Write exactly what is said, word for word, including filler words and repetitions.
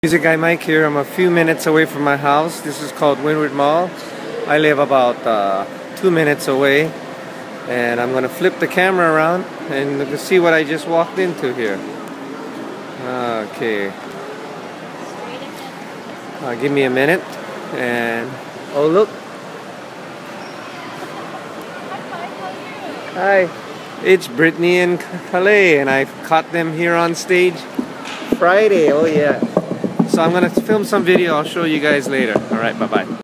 Music Guy Mike here. I'm a few minutes away from my house. This is called Windward Mall. I live about uh, two minutes away, and I'm gonna flip the camera around and see what I just walked into here. Okay. Uh, give me a minute. And oh look. Hi. It's Brittany and Calais, and I caught them here on stage Friday. Oh yeah. So I'm gonna film some video. I'll show you guys later. All right. Bye bye.